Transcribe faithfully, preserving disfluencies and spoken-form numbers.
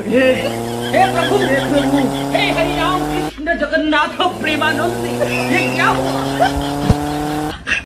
हे हे प्रभु हे प्रभु हे हरि राम कृष्ण जगन्नाथ प्रेमानंद, ये क्या हुआ?